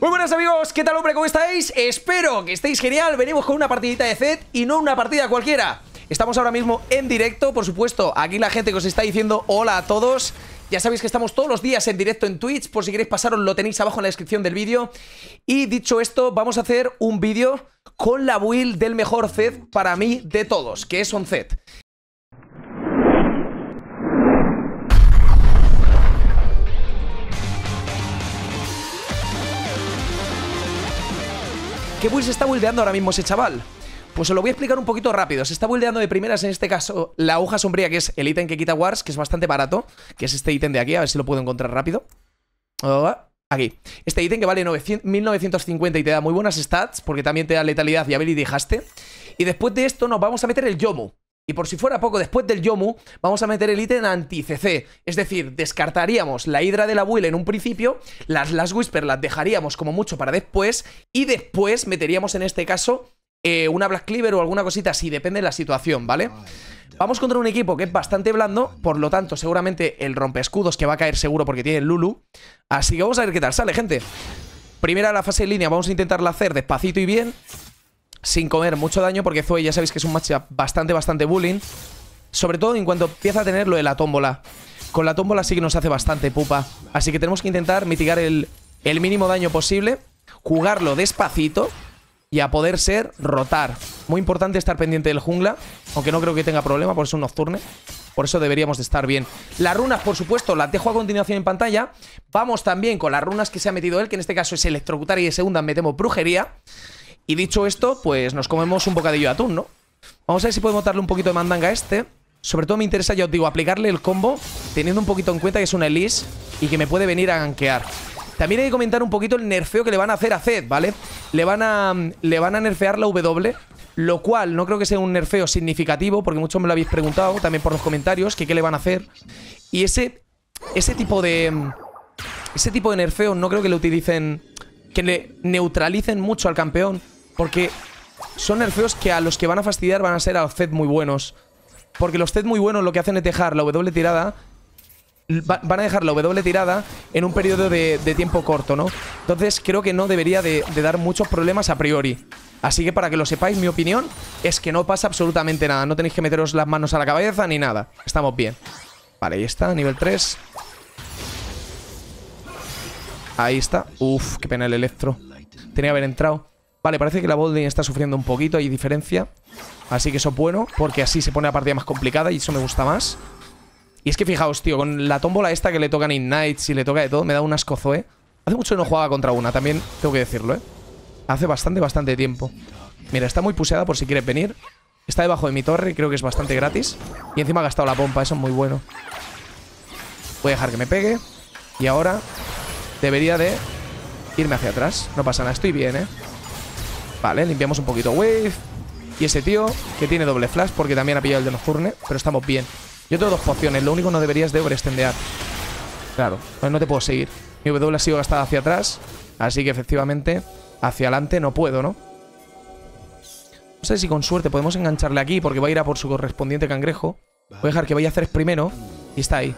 Muy buenas amigos, ¿qué tal hombre? ¿Cómo estáis? Espero que estéis genial. Venimos con una partidita de Zed y no una partida cualquiera. Estamos ahora mismo en directo, por supuesto. Aquí la gente que os está diciendo hola a todos. Ya sabéis que estamos todos los días en directo en Twitch. Por si queréis pasaros, lo tenéis abajo en la descripción del vídeo. Y dicho esto, vamos a hacer un vídeo con la build del mejor Zed para mí de todos, que es Onzed. ¿Qué build se está buildeando ahora mismo ese chaval? Pues os lo voy a explicar un poquito rápido. Se está buildeando de primeras, en este caso, la hoja sombría, que es el ítem que quita Wars, que es bastante barato, que es este ítem de aquí, a ver si lo puedo encontrar rápido. Aquí. Este ítem que vale 1950 y te da muy buenas stats, porque también te da letalidad y ability haste. Y después de esto nos vamos a meter el Yomu. Y por si fuera poco, después del Yomu vamos a meter el ítem anti-CC. Es decir, descartaríamos la Hidra de la build en un principio, las Last Whisper las dejaríamos como mucho para después, y después meteríamos en este caso una Black Cleaver o alguna cosita así, depende de la situación, ¿vale? Vamos contra un equipo que es bastante blando, por lo tanto seguramente el rompeescudos que va a caer seguro porque tiene el Lulu. Así que vamos a ver qué tal sale, gente. Primera la fase en línea, vamos a intentarla hacer despacito y bien, sin comer mucho daño, porque Zoe ya sabéis que es un matchup bastante bullying. Sobre todo en cuanto empieza a tener lo de la tómbola. Con la tómbola sí que nos hace bastante pupa. Así que tenemos que intentar mitigar el mínimo daño posible, jugarlo despacito y a poder ser rotar. Muy importante estar pendiente del jungla, aunque no creo que tenga problema por ser un nocturne. Por eso deberíamos de estar bien. Las runas, por supuesto, las dejo a continuación en pantalla. Vamos también con las runas que se ha metido él, que en este caso es electrocutar, y de segunda metemos brujería. Y dicho esto, pues nos comemos un bocadillo de atún, ¿no? Vamos a ver si podemos darle un poquito de mandanga a este. Sobre todo me interesa, ya os digo, aplicarle el combo, teniendo un poquito en cuenta que es una Elise y que me puede venir a gankear. También hay que comentar un poquito el nerfeo que le van a hacer a Zed, ¿vale? Le van a nerfear la W, lo cual no creo que sea un nerfeo significativo, porque muchos me lo habéis preguntado también por los comentarios, que qué le van a hacer. Y ese tipo de nerfeo no creo que le utilicen, que le neutralicen mucho al campeón, porque son nerfeos que a los que van a fastidiar van a ser a los Zed muy buenos. Porque los Zed muy buenos lo que hacen es dejar la W tirada. Van a dejar la W tirada en un periodo de tiempo corto, ¿no? Entonces creo que no debería de dar muchos problemas a priori. Así que para que lo sepáis, mi opinión es que no pasa absolutamente nada. No tenéis que meteros las manos a la cabeza ni nada. Estamos bien. Vale, ahí está, nivel 3. Ahí está. Uf, qué pena el electro. Tenía que haber entrado. Vale, parece que la botlane está sufriendo un poquito, hay diferencia. Así que eso es bueno, porque así se pone la partida más complicada y eso me gusta más. Y es que fijaos, tío, con la tómbola esta que le tocan Ignites y le toca de todo, me da un asco Zoe. Hace mucho que no jugaba contra una, también tengo que decirlo, ¿eh? Hace bastante tiempo. Mira, está muy puseada por si quieres venir. Está debajo de mi torre y creo que es bastante gratis. Y encima ha gastado la pompa, eso es muy bueno. Voy a dejar que me pegue. Y ahora debería de irme hacia atrás. No pasa nada, estoy bien, ¿eh? Vale, limpiamos un poquito wave. Y ese tío que tiene doble flash porque también ha pillado el de nocturne, pero estamos bien. Yo tengo 2 pociones, lo único no deberías de overextendear. Claro, pues no te puedo seguir. Mi W ha sido gastada hacia atrás, así que efectivamente hacia adelante no puedo, ¿no? No sé si con suerte podemos engancharle aquí, porque va a ir a por su correspondiente cangrejo. Voy a dejar que vaya a hacer primero. Y está ahí.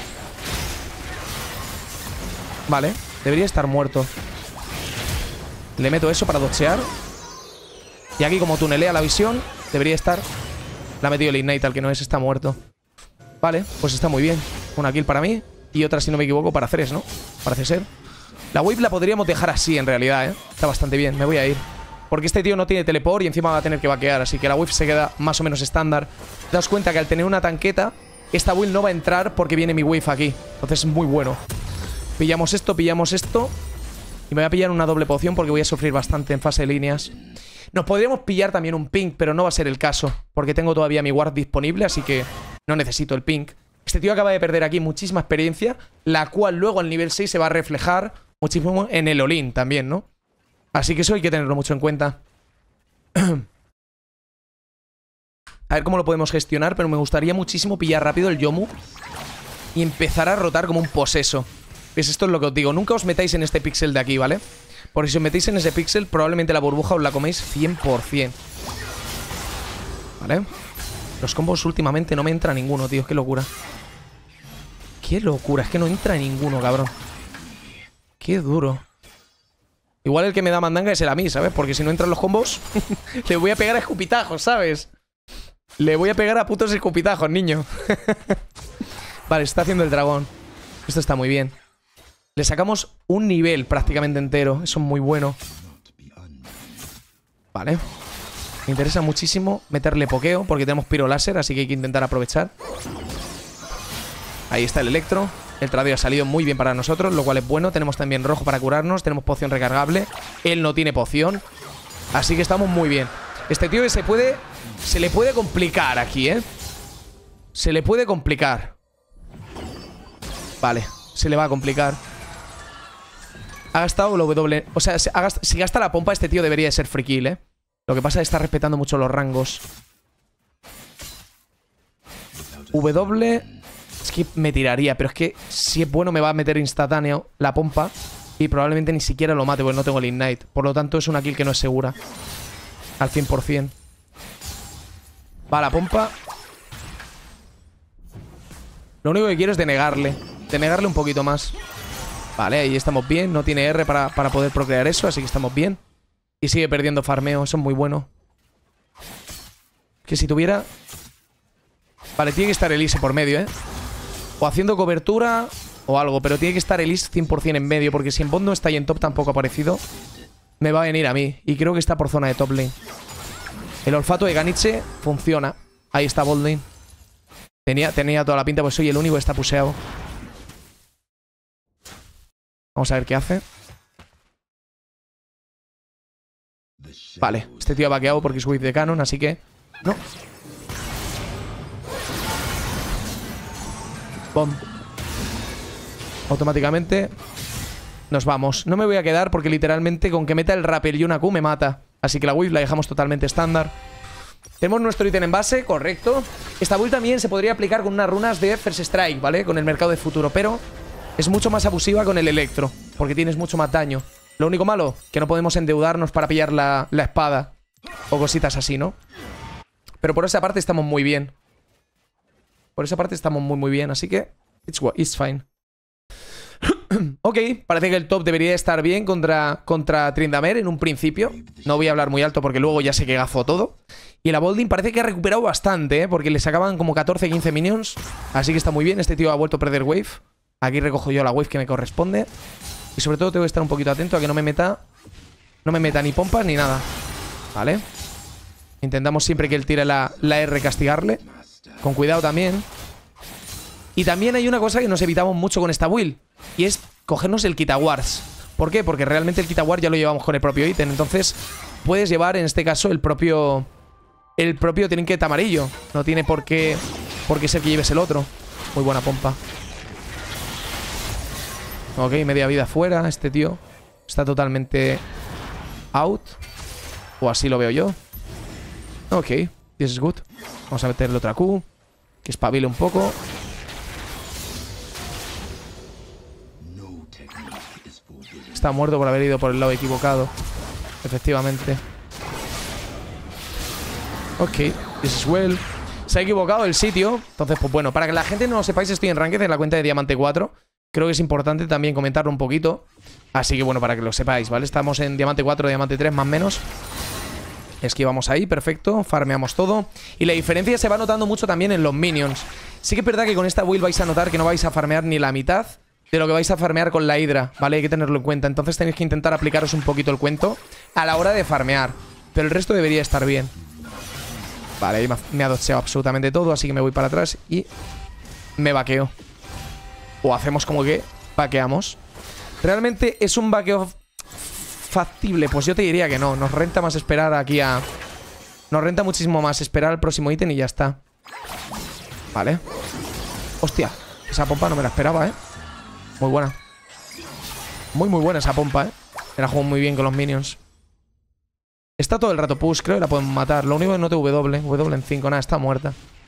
Vale, debería estar muerto. Le meto eso para dochear. Y aquí como tunelea la visión, debería estar. Le ha metido el Ignite al que no es, está muerto. Vale, pues está muy bien. Una kill para mí y otra, si no me equivoco, para Ceres, ¿no? Parece ser. La wave la podríamos dejar así, en realidad, ¿eh? Está bastante bien, me voy a ir. Porque este tío no tiene teleport y encima va a tener que vaquear. Así que la wave se queda más o menos estándar. Te das cuenta que al tener una tanqueta, esta build no va a entrar porque viene mi wave aquí. Entonces es muy bueno. Pillamos esto. Y me voy a pillar una doble poción porque voy a sufrir bastante en fase de líneas. Nos podríamos pillar también un pink, pero no va a ser el caso, porque tengo todavía mi ward disponible, así que no necesito el pink. Este tío acaba de perder aquí muchísima experiencia, la cual luego al nivel 6 se va a reflejar muchísimo en el all-in también, ¿no? Así que eso hay que tenerlo mucho en cuenta. A ver cómo lo podemos gestionar, pero me gustaría muchísimo pillar rápido el Yomu y empezar a rotar como un poseso. Pues esto es lo que os digo, nunca os metáis en este píxel de aquí, ¿vale? Porque si os metéis en ese píxel, probablemente la burbuja os la coméis 100%. ¿Vale? Los combos últimamente no me entra ninguno, tío. Qué locura. Qué locura, es que no entra ninguno, cabrón. Qué duro. Igual el que me da mandanga es el a mí, ¿sabes? Porque si no entran los combos, le voy a pegar a escupitajos, ¿sabes? Le voy a pegar a putos escupitajos, niño. Vale, se está haciendo el dragón. Esto está muy bien. Le sacamos un nivel prácticamente entero. Eso es muy bueno. Vale. Me interesa muchísimo meterle pokeo porque tenemos piro láser, así que hay que intentar aprovechar. Ahí está el electro. El tradio ha salido muy bien para nosotros, lo cual es bueno. Tenemos también rojo para curarnos. Tenemos poción recargable. Él no tiene poción. Así que estamos muy bien. Este tío que se le puede complicar aquí, ¿eh? Se le puede complicar. Vale, se le va a complicar. Ha gastado la W. O sea, si gasta la pompa, este tío debería de ser free kill, ¿eh? Lo que pasa es que está respetando mucho los rangos. W. Es que me tiraría, pero es que si es bueno me va a meter instantáneo la pompa. Y probablemente ni siquiera lo mate porque no tengo el ignite. Por lo tanto es una kill que no es segura. Al 100%. Va la pompa. Lo único que quiero es denegarle. Denegarle un poquito más. Vale, ahí estamos bien. No tiene R para poder procrear eso, así que estamos bien. Y sigue perdiendo farmeo, eso es muy bueno. Que si tuviera... Vale, tiene que estar Elise por medio, ¿eh? O haciendo cobertura o algo, pero tiene que estar Elise 100% en medio, porque si en bot no está y en top tampoco ha aparecido, me va a venir a mí. Y creo que está por zona de top lane. El olfato de Ganiche funciona. Ahí está bot lane. Tenía toda la pinta, pues soy el único que está puseado. Vamos a ver qué hace. Vale, este tío ha vaqueado porque es whip de canon, así que... No. Bom. Automáticamente nos vamos. No me voy a quedar porque literalmente con que meta el rappel y una Q me mata. Así que la whip la dejamos totalmente estándar. Tenemos nuestro ítem en base, correcto. Esta build también se podría aplicar con unas runas de First Strike, ¿vale? Con el mercado de futuro, pero es mucho más abusiva con el electro, porque tienes mucho más daño. Lo único malo, que no podemos endeudarnos para pillar la espada o cositas así, ¿no? Pero por esa parte estamos muy bien. Por esa parte estamos muy bien, así que it's fine. Ok, parece que el top debería estar bien contra Tryndamere en un principio. No voy a hablar muy alto porque luego ya sé que gafó todo. Y la Bolding parece que ha recuperado bastante, ¿eh? Porque le sacaban como 14-15 minions. Así que está muy bien, este tío ha vuelto a perder wave. Aquí recojo yo la wave que me corresponde. Y sobre todo tengo que estar un poquito atento a que no me meta ni pompas ni nada. Vale. Intentamos siempre que él tire la R castigarle. Con cuidado también. Y también hay una cosa que nos evitamos mucho con esta build. Y es cogernos el Kitawards. ¿Por qué? Porque realmente el Kitaward ya lo llevamos con el propio ítem. Entonces puedes llevar en este caso el propio trinket amarillo. No tiene por qué ser que lleves el otro. Muy buena pompa. Ok, media vida fuera. Este tío está totalmente out. O así lo veo yo. Ok, this is good. Vamos a meterle otra Q. Que espabile un poco. Está muerto por haber ido por el lado equivocado. Efectivamente. Ok, this is well. Se ha equivocado el sitio. Entonces, pues bueno, para que la gente no lo sepáis, estoy en Ranked en la cuenta de Diamante 4. Creo que es importante también comentarlo un poquito. Así que bueno, para que lo sepáis, ¿vale? Estamos en Diamante 4, Diamante 3 más o menos. Esquivamos ahí, perfecto. Farmeamos todo. Y la diferencia se va notando mucho también en los minions. Sí que es verdad que con esta build vais a notar que no vais a farmear ni la mitad de lo que vais a farmear con la Hydra, ¿vale? Hay que tenerlo en cuenta. Entonces tenéis que intentar aplicaros un poquito el cuento a la hora de farmear. Pero el resto debería estar bien. Vale, ahí me ha dodgeado absolutamente todo, así que me voy para atrás y me vaqueo. O hacemos como que vaqueamos. ¿Realmente es un vaqueo factible? Pues yo te diría que no. Nos renta más esperar aquí a... Nos renta muchísimo más esperar al próximo ítem y ya está. Vale. Hostia, esa pompa no me la esperaba, ¿eh? Muy buena. Muy buena esa pompa, ¿eh? Me la juego muy bien con los minions. Está todo el rato push, creo que la podemos matar. Lo único que no te W en 5, nada, está muerta.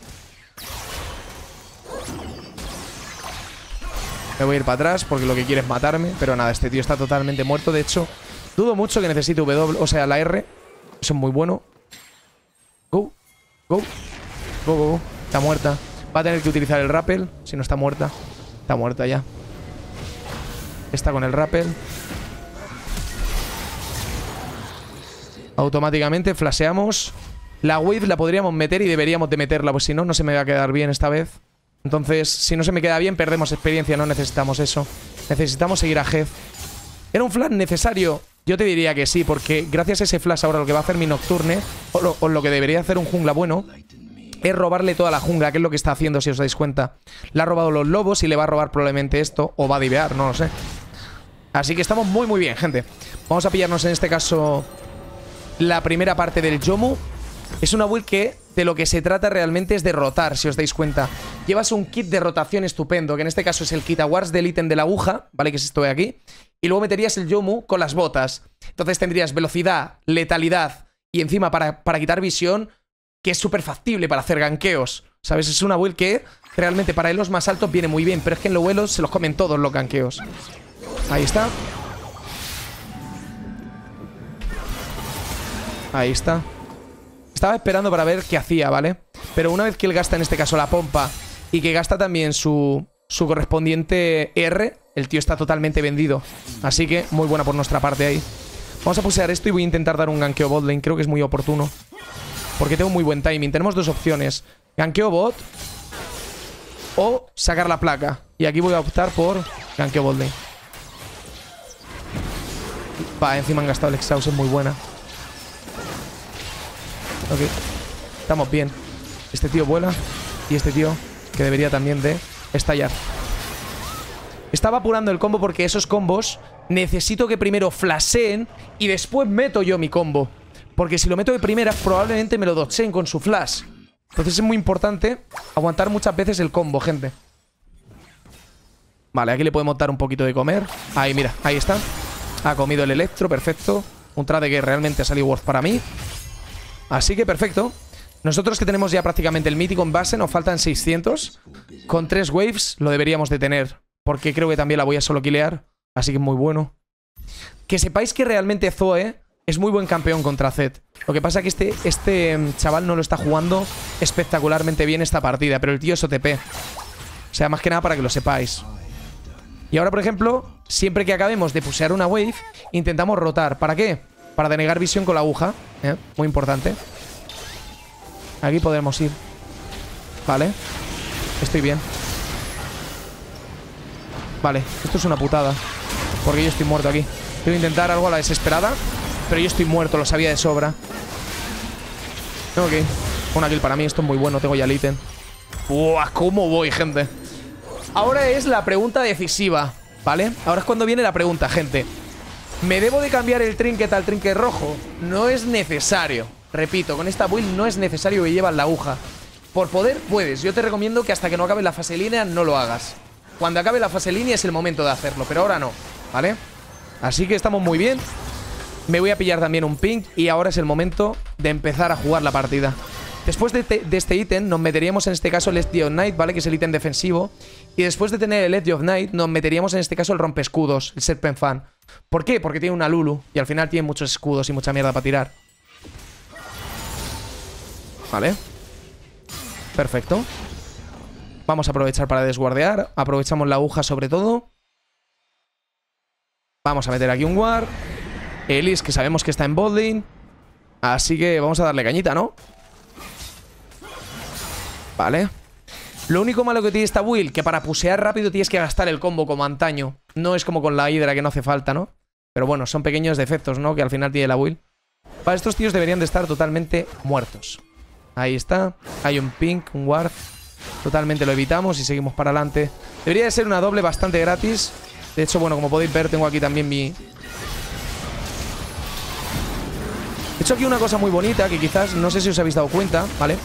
Me voy a ir para atrás porque lo que quiere es matarme. Pero nada, este tío está totalmente muerto. De hecho, dudo mucho que necesite W, o sea, la R. Eso es muy bueno. Go. Está muerta. Va a tener que utilizar el rappel. Si no está muerta. Está muerta ya. Está con el rappel. Automáticamente flasheamos. La wave la podríamos meter y deberíamos de meterla, pues si no, no se me va a quedar bien esta vez. Entonces, si no se me queda bien, perdemos experiencia. No necesitamos eso. Necesitamos seguir a Heath. ¿Era un flash necesario? Yo te diría que sí, porque gracias a ese flash ahora lo que va a hacer mi Nocturne, o lo que debería hacer un jungla bueno, es robarle toda la jungla, que es lo que está haciendo, si os dais cuenta. Le ha robado los lobos y le va a robar probablemente esto, o va a divear, no lo sé. Así que estamos muy muy bien, gente. Vamos a pillarnos en este caso la primera parte del Yomu. Es una build que de lo que se trata realmente es de rotar, si os dais cuenta. Llevas un kit de rotación estupendo, que en este caso es el kit Awards del ítem de la aguja, ¿vale? Que es esto de aquí. Y luego meterías el Yomu con las botas. Entonces tendrías velocidad, letalidad y encima para quitar visión, que es súper factible para hacer ganqueos. ¿Sabes? Es una build que realmente para los más altos viene muy bien, pero es que en los vuelos se los comen todos los ganqueos. Ahí está. Ahí está. Estaba esperando para ver qué hacía, ¿vale? Pero una vez que él gasta en este caso la pompa y que gasta también su correspondiente R, el tío está totalmente vendido. Así que muy buena por nuestra parte ahí. Vamos a pusear esto y voy a intentar dar un ganqueo bot lane. Creo que es muy oportuno, porque tengo muy buen timing. Tenemos dos opciones: ganqueo bot o sacar la placa. Y aquí voy a optar por ganqueo bot lane. Va, encima han gastado el exhaust, es muy buena. Ok, estamos bien. Este tío vuela y este tío que debería también de estallar. Estaba apurando el combo porque esos combos necesito que primero flasheen y después meto yo mi combo, porque si lo meto de primera probablemente me lo dodgeen con su flash. Entonces es muy importante aguantar muchas veces el combo, gente. Vale, aquí le podemos dar un poquito de comer. Ahí, mira, ahí está. Ha comido el electro, perfecto. Un trade que realmente ha salido worth para mí. Así que perfecto. Nosotros que tenemos ya prácticamente el mítico en base, nos faltan 600. Con 3 waves lo deberíamos de tener, porque creo que también la voy a solo killear. Así que muy bueno. Que sepáis que realmente Zoe es muy buen campeón contra Zed. Lo que pasa es que este chaval no lo está jugando espectacularmente bien esta partida, pero el tío es OTP. O sea, más que nada para que lo sepáis. Y ahora, por ejemplo, siempre que acabemos de pusear una wave, intentamos rotar. ¿Para qué? Para denegar visión con la aguja, muy importante. Aquí podremos ir. Vale. Estoy bien. Vale, esto es una putada, porque yo estoy muerto aquí. Quiero intentar algo a la desesperada, pero yo estoy muerto, lo sabía de sobra. Ok, una kill para mí, esto es muy bueno, tengo ya el ítem. ¡Buah! ¿Cómo voy, gente? Ahora es la pregunta decisiva, ¿vale? Ahora es cuando viene la pregunta, gente. ¿Me debo de cambiar el trinket al trinket rojo? No es necesario. Repito, con esta build no es necesario que llevas la aguja. Por poder, puedes. Yo te recomiendo que hasta que no acabe la fase línea no lo hagas. Cuando acabe la fase línea es el momento de hacerlo, pero ahora no, ¿vale? Así que estamos muy bien. Me voy a pillar también un ping y ahora es el momento de empezar a jugar la partida. Después de este ítem nos meteríamos en este caso el Edge of Night, ¿vale? Que es el ítem defensivo. Y después de tener el Edge of Night nos meteríamos en este caso el rompescudos, el Serpent Fan. ¿Por qué? Porque tiene una Lulu y al final tiene muchos escudos y mucha mierda para tirar. Vale. Perfecto. Vamos a aprovechar para desguardear. Aprovechamos la aguja sobre todo. Vamos a meter aquí un ward. Elise, que sabemos que está en bot lane. Así que vamos a darle cañita, ¿no? Vale. Lo único malo que tiene esta build, que para pusear rápido tienes que gastar el combo como antaño. No es como con la Hydra, que no hace falta, ¿no? Pero bueno, son pequeños defectos, ¿no? Que al final tiene la build. Para estos tíos deberían de estar totalmente muertos. Ahí está. Hay un pink, un ward. Totalmente lo evitamos y seguimos para adelante. Debería de ser una doble bastante gratis. De hecho, bueno, como podéis ver, tengo aquí también mi... He hecho aquí una cosa muy bonita que quizás, no sé si os habéis dado cuenta, ¿vale?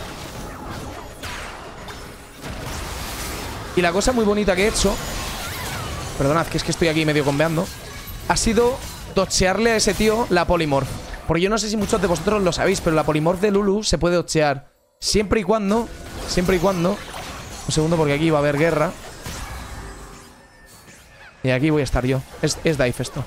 Y la cosa muy bonita que he hecho, perdonad, que es que estoy aquí medio combeando, ha sido dodgearle a ese tío la Polymorph. Porque yo no sé si muchos de vosotros lo sabéis, pero la Polymorph de Lulu se puede dodgear siempre y cuando... Un segundo, porque aquí va a haber guerra. Y aquí voy a estar yo. Es dive esto.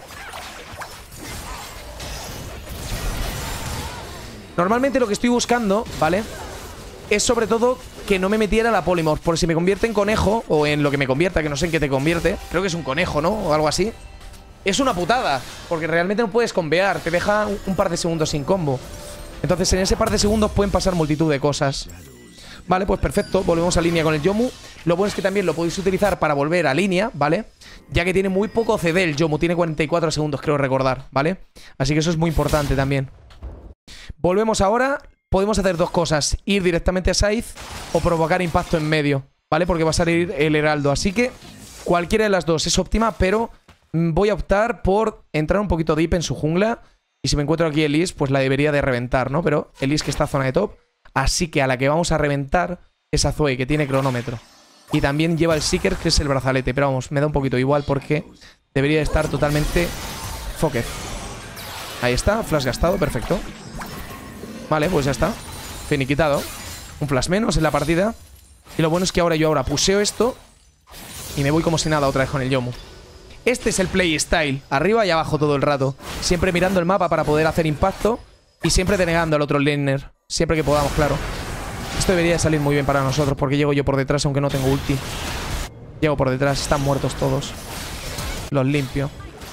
Normalmente lo que estoy buscando, ¿vale? Es sobre todo que no me metiera la Polymorph. Por si me convierte en conejo, o en lo que me convierta, que no sé en qué te convierte. Creo que es un conejo, ¿no? O algo así. es una putada, porque realmente no puedes combear, te deja un par de segundos sin combo. Entonces en ese par de segundos pueden pasar multitud de cosas. Vale, pues perfecto, volvemos a línea con el Yomu. Lo bueno es que también lo podéis utilizar para volver a línea, ¿vale? Ya que tiene muy poco CD el Yomu, tiene 44 segundos, creo recordar, ¿vale? Así que eso es muy importante también. Volvemos ahora, podemos hacer dos cosas: ir directamente a Scythe o provocar impacto en medio, ¿vale? Porque va a salir el Heraldo, así que cualquiera de las dos es óptima, pero voy a optar por entrar un poquito deep en su jungla. Y si me encuentro aquí Elise, pues la debería de reventar, ¿no? Pero Elise que está en zona de top, así que a la que vamos a reventar es a Zoe, que tiene cronómetro. Y también lleva el Seeker, que es el brazalete. Pero vamos, me da un poquito igual porque debería de estar totalmente focus. Ahí está, flash gastado, perfecto. Vale, pues ya está. Finiquitado. Un flash menos en la partida. Y lo bueno es que ahora puseo esto y me voy como si nada otra vez con el Yomu. Este es el playstyle, arriba y abajo todo el rato. Siempre mirando el mapa para poder hacer impacto y siempre denegando al otro laner. Siempre que podamos, claro. Esto debería de salir muy bien para nosotros porque llego yo por detrás aunque no tengo ulti. Llego por detrás, están muertos todos. Los limpio.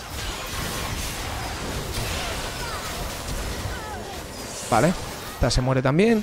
Vale, esta se muere también.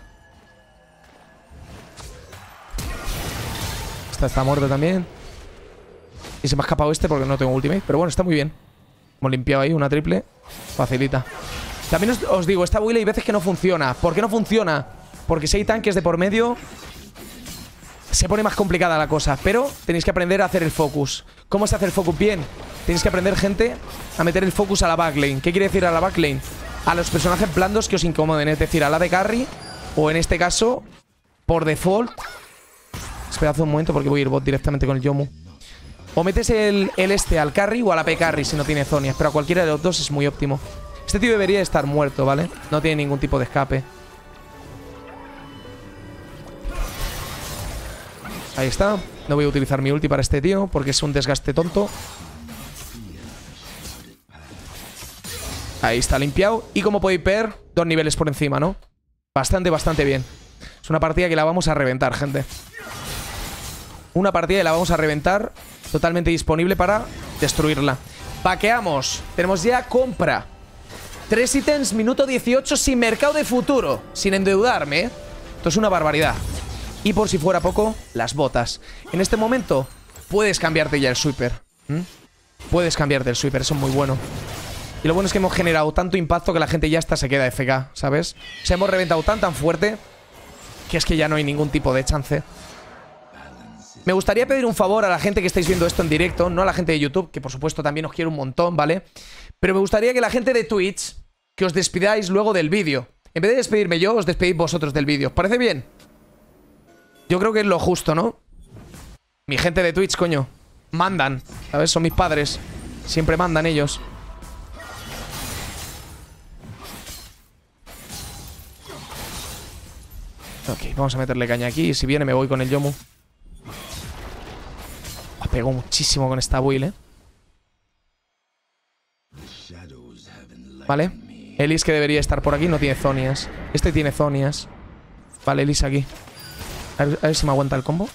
Esta está muerta también. Y se me ha escapado este porque no tengo ultimate. Pero bueno, está muy bien. Hemos limpiado ahí una triple. Facilita. También os digo, esta build hay veces que no funciona. ¿Por qué no funciona? Porque si hay tanques de por medio se pone más complicada la cosa. Pero tenéis que aprender a hacer el focus. ¿Cómo se hace el focus bien? Tenéis que aprender, gente, a meter el focus a la backlane. ¿Qué quiere decir a la backlane? A los personajes blandos que os incomoden. Es decir, a la de carry. O en este caso, por default. Esperad un momento porque voy a ir bot directamente con el Yomu. O metes el este al carry o a la P carry si no tiene zonias. Pero a cualquiera de los dos es muy óptimo. Este tío debería estar muerto, ¿vale? No tiene ningún tipo de escape. Ahí está. No voy a utilizar mi ulti para este tío porque es un desgaste tonto. Ahí está limpiado. Y como podéis ver, 2 niveles por encima, ¿no? Bastante bien. Es una partida que la vamos a reventar, gente. Una partida que la vamos a reventar. Totalmente disponible para destruirla. Vaqueamos. Tenemos ya compra. 3 ítems, minuto 18 sin mercado de futuro. Sin endeudarme, ¿eh? Esto es una barbaridad. Y por si fuera poco, las botas. En este momento puedes cambiarte ya el sweeper. Puedes cambiarte el sweeper, eso es muy bueno. Y lo bueno es que hemos generado tanto impacto que la gente ya hasta se queda FK, ¿sabes? O sea, hemos reventado tan fuerte que es que ya no hay ningún tipo de chance. Me gustaría pedir un favor a la gente que estáis viendo esto en directo, no a la gente de YouTube, que por supuesto también os quiero un montón, ¿vale? Pero me gustaría que la gente de Twitch, que os despidáis luego del vídeo. En vez de despedirme yo, os despedís vosotros del vídeo. ¿Os parece bien? Yo creo que es lo justo, ¿no? Mi gente de Twitch, coño. Mandan, ¿sabes? Son mis padres. Siempre mandan ellos. Ok, vamos a meterle caña aquí. Y si viene me voy con el Yomu. Pegó muchísimo con esta build, ¿eh? Vale. Elise, que debería estar por aquí, no tiene zonias. Este tiene zonias. Vale, Elise aquí. A ver si me aguanta el combo.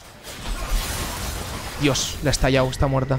Dios, le ha estallado, está muerta.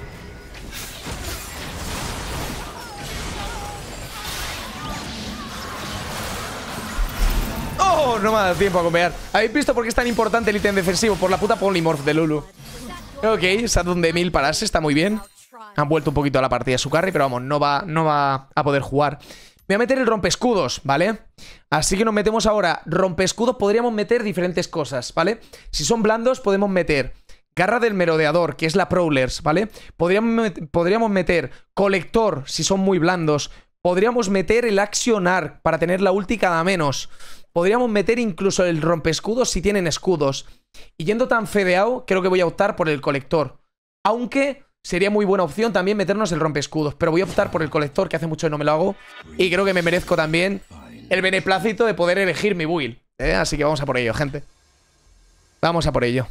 ¡Oh! No me ha dado tiempo a comer. ¿Habéis visto por qué es tan importante el ítem defensivo? Por la puta polymorph de Lulu. Ok, Saturn de 1000 pararse, está muy bien. Han vuelto un poquito a la partida su carry, pero vamos, no va a poder jugar. Me voy a meter el rompescudos, ¿vale? Así que nos metemos ahora rompescudos. Podríamos meter diferentes cosas, ¿vale? Si son blandos podemos meter garra del merodeador, que es la Prowlers, ¿vale? Podríamos meter colector, si son muy blandos. Podríamos meter el Action Arc para tener la ulti cada menos. Podríamos meter incluso el rompescudos si tienen escudos. Y yendo tan fedeado, creo que voy a optar por el colector. Aunque sería muy buena opción también meternos el rompescudos. Pero voy a optar por el colector, que hace mucho que no me lo hago. Y creo que me merezco también el beneplácito de poder elegir mi build, ¿eh? Así que vamos a por ello, gente. Vamos a por ello.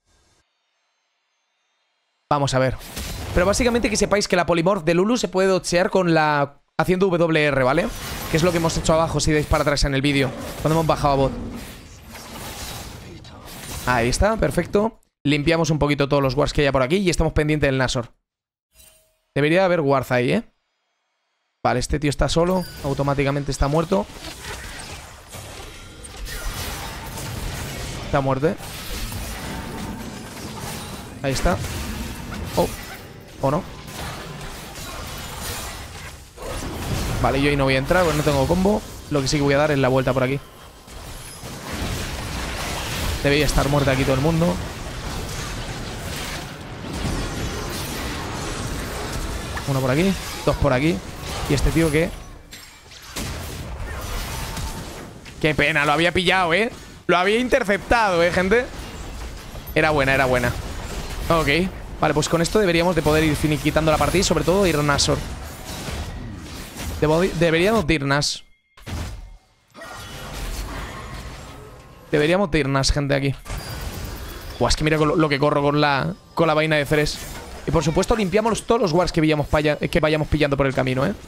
Vamos a ver. Pero básicamente que sepáis que la polymorph de Lulu se puede dodgear con la... haciendo WR, ¿vale? Que es lo que hemos hecho abajo si dais para atrás en el vídeo, cuando hemos bajado a bot. Ahí está, perfecto. Limpiamos un poquito todos los wards que haya por aquí y estamos pendientes del Nashor. Debería haber Warth ahí, ¿eh? Vale, este tío está solo. Automáticamente está muerto. Está muerto, ¿eh? Ahí está. Oh. ¿O no? Vale, yo ahí no voy a entrar porque no tengo combo. Lo que sí que voy a dar es la vuelta por aquí. Debería estar muerto aquí todo el mundo. Uno por aquí, dos por aquí. Y este tío que... Qué pena, lo había pillado, ¿eh? Lo había interceptado, ¿eh, gente? Era buena, era buena. Ok. Vale, pues con esto deberíamos de poder ir finiquitando la partida y sobre todo ir Nashor. Deberíamos de irnos. Deberíamos de irnos, gente, aquí. Buah, es que mira lo que corro con la vaina de Ceres. Y por supuesto limpiamos todos los wards que vayamos pillando por el camino, ¿eh?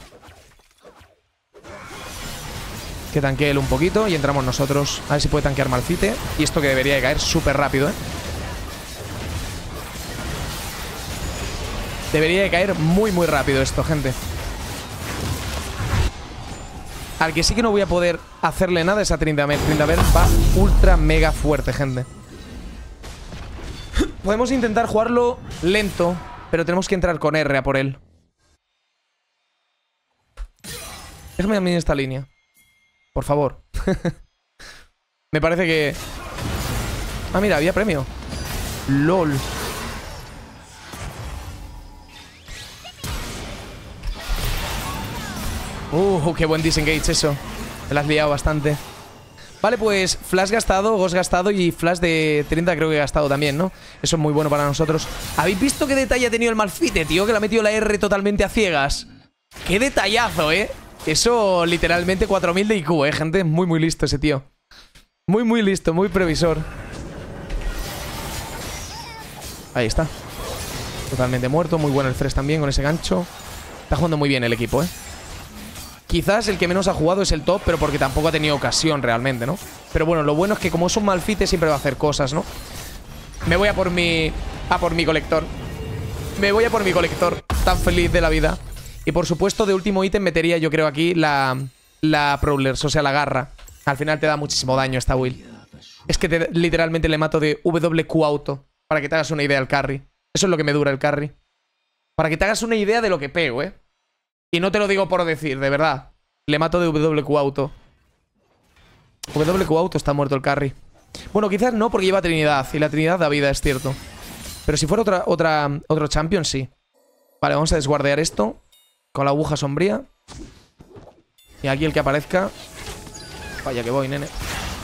Que tanquee él un poquito y entramos nosotros. A ver si puede tanquear Malphite. Y esto que debería de caer súper rápido, ¿eh? Debería de caer muy, muy rápido esto, gente. Al que sí que no voy a poder hacerle nada es a Tryndamere. Tryndamere va ultra mega fuerte, gente. Podemos intentar jugarlo lento, pero tenemos que entrar con R a por él. Déjame a mí esta línea, por favor. Me parece que... Ah, mira, había premio. LOL. Qué buen disengage eso. Te la has liado bastante. Vale, pues flash gastado, Ghost gastado y flash de 30 creo que he gastado también, ¿no? Eso es muy bueno para nosotros. ¿Habéis visto qué detalle ha tenido el Malphite, tío? Que le ha metido la R totalmente a ciegas. ¡Qué detallazo, eh! Eso literalmente 4000 de IQ, gente. Muy, muy listo ese tío. Muy, muy listo, muy previsor. Ahí está. Totalmente muerto. Muy bueno el Thresh también con ese gancho. Está jugando muy bien el equipo, eh. Quizás el que menos ha jugado es el top, pero porque tampoco ha tenido ocasión realmente, ¿no? Pero bueno, lo bueno es que como es un Malphite siempre va a hacer cosas, ¿no? Me voy a por mi... colector. Me voy a por mi colector. Tan feliz de la vida. Y por supuesto, de último ítem metería yo creo aquí la Prowlers, o sea, la garra. Al final te da muchísimo daño esta build. Es que literalmente le mato de WQ auto. Para que te hagas una idea al carry. Eso es lo que me dura el carry. Para que te hagas una idea de lo que pego, ¿eh? Y no te lo digo por decir, de verdad. Le mato de WQ auto. WQ auto está muerto el carry. Bueno, quizás no porque lleva Trinidad. Y la Trinidad da vida, es cierto. Pero si fuera otro champion, sí. Vale, vamos a desguardear esto. Con la aguja sombría. Y aquí el que aparezca. Vaya que voy, nene.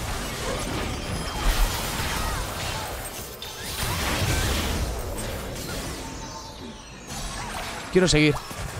Quiero seguir.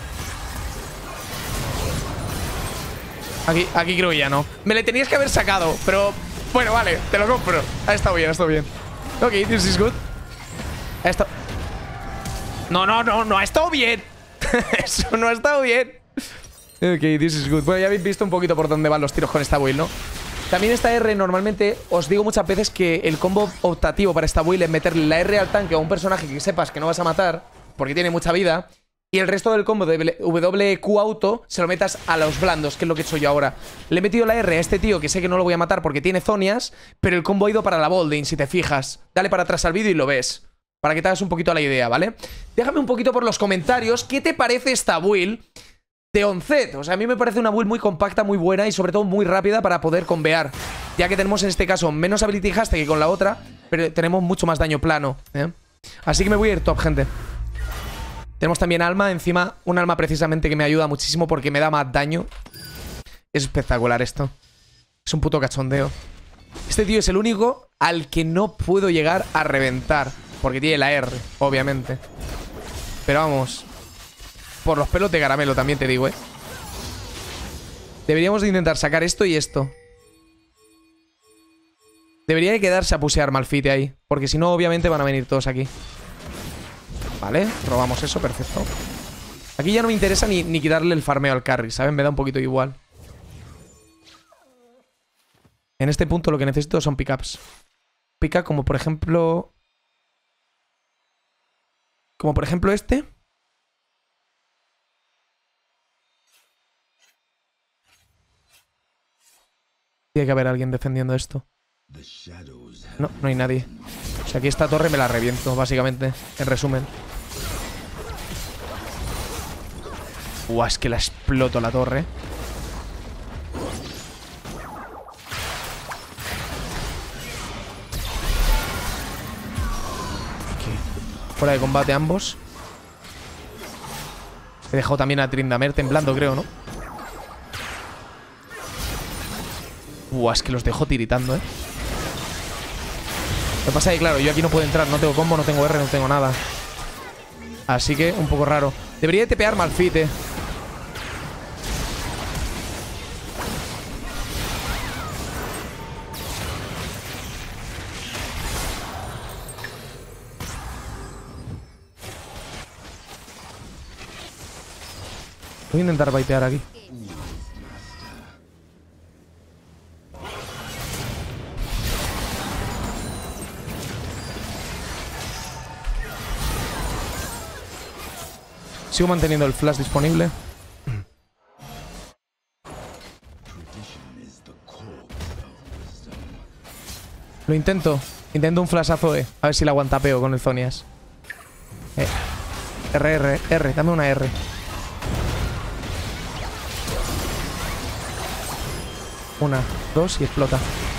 Aquí creo que ya no. Me le tenías que haber sacado, pero... Bueno, vale, te lo compro. Ha estado bien, ha estado bien. Ok, this is good. Ha estado... No ha estado bien. Eso no ha estado bien. Ok, this is good. Bueno, ya habéis visto un poquito por dónde van los tiros con esta build, ¿no? También esta R, normalmente, os digo muchas veces que el combo optativo para esta build es meterle la R al tanque a un personaje que sepas que no vas a matar, porque tiene mucha vida, y el resto del combo de WQ auto se lo metas a los blandos, que es lo que he hecho yo ahora. Le he metido la R a este tío que sé que no lo voy a matar porque tiene zonias, pero el combo ha ido para la Bolding, si te fijas. Dale para atrás al vídeo y lo ves. Para que te hagas un poquito la idea, ¿vale? Déjame un poquito por los comentarios qué te parece esta build de Onzet. O sea, a mí me parece una build muy compacta, muy buena y sobre todo muy rápida para poder convear. Ya que tenemos en este caso menos ability hashtag que con la otra, pero tenemos mucho más daño plano, ¿eh? Así que me voy a ir top, gente. Tenemos también alma, encima un alma precisamente que me ayuda muchísimo porque me da más daño. Es espectacular esto. Es un puto cachondeo. Este tío es el único al que no puedo llegar a reventar. Porque tiene la R, obviamente. Pero vamos, por los pelos de caramelo también te digo, ¿eh? Deberíamos de intentar sacar esto y esto. Debería de quedarse a pusear Malphite ahí. Porque si no, obviamente van a venir todos aquí. Vale, robamos eso, perfecto. Aquí ya no me interesa ni quitarle el farmeo al carry, ¿saben? Me da un poquito igual. En este punto lo que necesito son pickups. Pickup como por ejemplo... Como por ejemplo este. Tiene que haber alguien defendiendo esto. No, no hay nadie. O sea, aquí esta torre me la reviento, básicamente. En resumen. Es que la exploto la torre. Fuera de combate ambos. He dejado también a Tryndamere temblando, creo, ¿no? Es que los dejo tiritando, ¿eh? Lo que pasa es que, claro, yo aquí no puedo entrar. No tengo combo, no tengo R, no tengo nada. Así que, un poco raro. Debería de tepear Malphite, ¿eh? Voy a intentar baitear aquí. Sigo manteniendo el flash disponible. Lo intento. Intento un flashazo E. A ver si la aguantapeo con el Zhonya's. R. Dame una R. Una, dos y explota.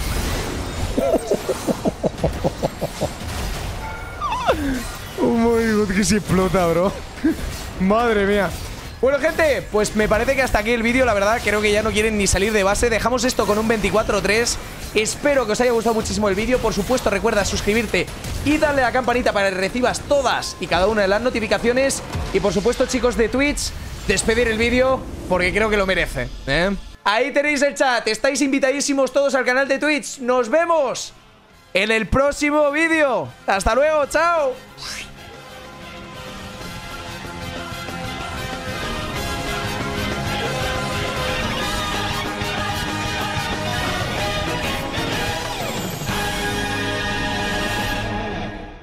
Oh my god, que sí explota, bro. Madre mía. Bueno, gente, pues me parece que hasta aquí el vídeo. La verdad, creo que ya no quieren ni salir de base. Dejamos esto con un 24-3. Espero que os haya gustado muchísimo el vídeo. Por supuesto, recuerda suscribirte y darle a la campanita para que recibas todas y cada una de las notificaciones. Y por supuesto, chicos de Twitch, despedir el vídeo porque creo que lo merece, ¿eh? Ahí tenéis el chat. Estáis invitadísimos todos al canal de Twitch. Nos vemos en el próximo vídeo. Hasta luego, chao.